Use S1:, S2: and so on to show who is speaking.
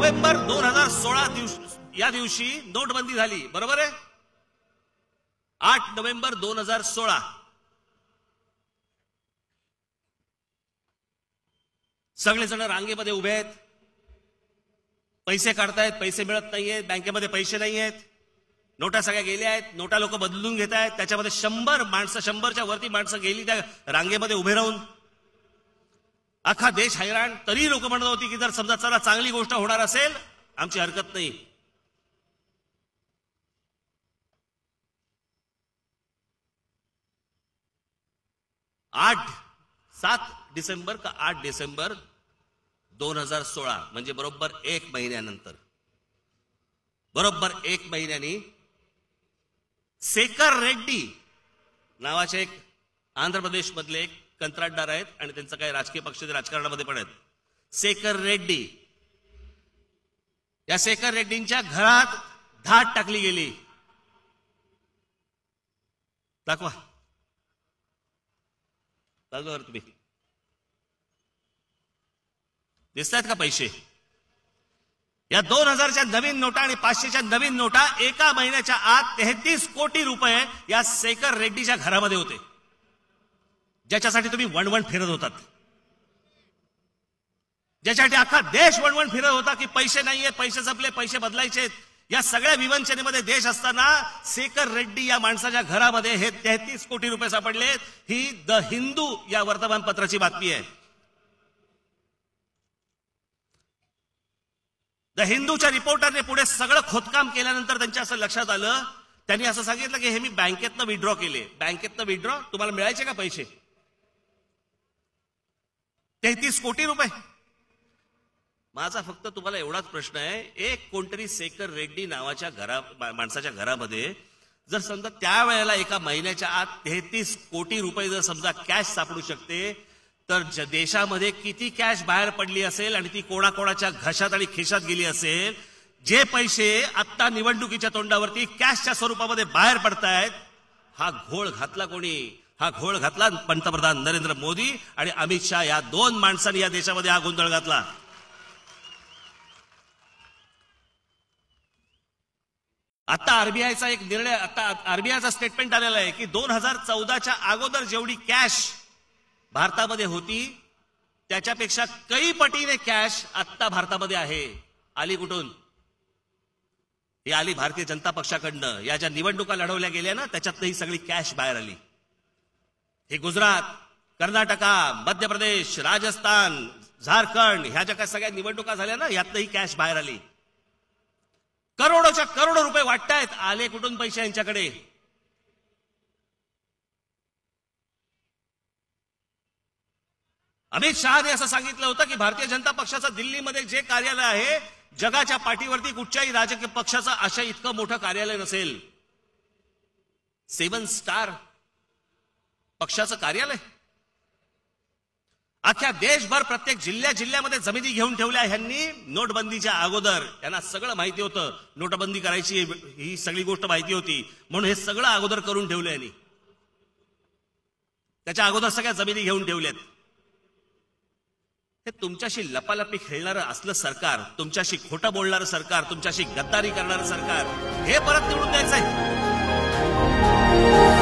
S1: November 2016 या दिवशी नोटबंदी झाली, बरोबर आहे? 8 नोव्हेंबर 2016 सगळेजण रांगेमध्ये उभे आहेत, पैसे काढतायत, पैसे मिळत नाहीयेत, बँकेमध्ये पैसे नाही आहेत, नोटा सगळ्या गेल्या आहेत, नोटा लोक बदलून घेत आहेत. त्याच्यामध्ये 100 माणसं, 100च्या वरती माणसं गेली त्या रांगेमध्ये उभे राहून. अख्खा देश हैराण. तरी लोक म्हणत होती की जर समजा चला चांगली गोष्ट होणार असेल आमची हरकत नाही. 7 डिसेंबर का 8 डिसेंबर 2016 म्हणजे बरोबर 1 महिन्यानंतर, बरोबर 1 महिन्यानी शेखर रेड्डी नावाचे एक आंध्र प्रदेश मधले एक कंत्राटदार आहेत आणि त्यांचं काही राजकीय पक्ष राजकारणामध्ये पण आहेत. शेखर रेड्डी, या शेखर रेड्डींच्या घरात धाड टाकली गेली. दाखवा तुम्ही, दिसतायत का पैसे? या 2000च्या नवीन नोटा आणि 500च्या नवीन नोटा एका महिन्याच्या आत 33 कोटी रुपये या शेखर रेड्डीच्या घरामध्ये होते, ज्याच्यासाठी तुम्ही वणवण फिरत होतात, ज्याच्यासाठी अख्खा देश वणवण फिरत होता की पैसे नाहीये, पैसे संपले, पैसे बदलायचे. या सगळ्या विवंचनेमध्ये देश असताना शेखर रेड्डी या माणसाच्या घरामध्ये हे 33 कोटी रुपये सापडले. ही द हिंदू या वर्तमानपत्राची बातमी आहे. द हिंदूच्या रिपोर्टरने पुढे सगळं खोदकाम केल्यानंतर त्यांच्या असं लक्षात आलं, त्यांनी असं सांगितलं की हे मी बँकेतनं विड्रॉ केले. बँकेतनं विड्रॉ, तुम्हाला मिळायचे का पैसे? 33 कोटी रुपये. माझा फक्त तुम्हाला एवढाच प्रश्न आहे, एक कोणतरी शेखर रेड्डी नावाच्या माणसाच्या घरामध्ये जर समजा त्यावेळेला एका महिन्याच्या आत 33 कोटी रुपये जर समजा कॅश सापडू शकते, तर देशामध्ये किती कॅश बाहेर पडली असेल आणि ती कोणाकोणाच्या घशात आणि खिशात गेली असेल. जे पैसे आता निवडणुकीच्या तोंडावरती कॅशच्या स्वरूपामध्ये बाहेर पडतायत, हा घोळ घातला कोणी? हा घोळ घातला पंतप्रधान नरेंद्र मोदी आणि अमित शहा या 2 माणसांनी या देशामध्ये हा गोंधळ घातला. आता आरबीआयचा एक निर्णय, आता आरबीआयचा स्टेटमेंट आलेला आहे की 2014च्या अगोदर जेवढी कॅश भारतामध्ये होती त्याच्यापेक्षा कई पटीने कॅश आता भारतामध्ये आहे. आली कुठून? ही आली भारतीय जनता पक्षाकडनं. या ज्या निवडणुका लढवल्या गेल्या ना त्याच्यातही सगळी कॅश बाहेर आली. हे गुजरात, कर्नाटका, मध्य प्रदेश, राजस्थान, झारखंड ह्या ज्या काही सगळ्या निवडणुका झाल्या ना यातही कॅश बाहेर आली. करोडोच्या करोडो रुपये वाटतायत. आले कुठून पैसे यांच्याकडे? अमित शहाने असं सांगितलं होतं की भारतीय जनता पक्षाचं दिल्लीमध्ये जे कार्यालय आहे जगाच्या पाठीवरती कुठच्याही राजकीय पक्षाचं अशा इतकं मोठं कार्यालय नसेल. 7 स्टार पक्षाचं कार्यालय. अख्ख्या देशभर प्रत्येक जिल्ह्यामध्ये जमिनी घेऊन ठेवल्या ह्यांनी नोटबंदीच्या अगोदर. यांना सगळं माहिती होतं नोटबंदी करायची, ही सगळी गोष्ट माहिती होती म्हणून हे सगळं अगोदर करून ठेवलं यांनी. त्याच्या अगोदर सगळ्या जमिनी घेऊन ठेवल्यात. हे तुमच्याशी लपालपी खेळणारं असलं सरकार, तुमच्याशी खोटं बोलणारं सरकार, तुमच्याशी गद्दारी करणारं सरकार, हे परत निवडून द्यायचंय.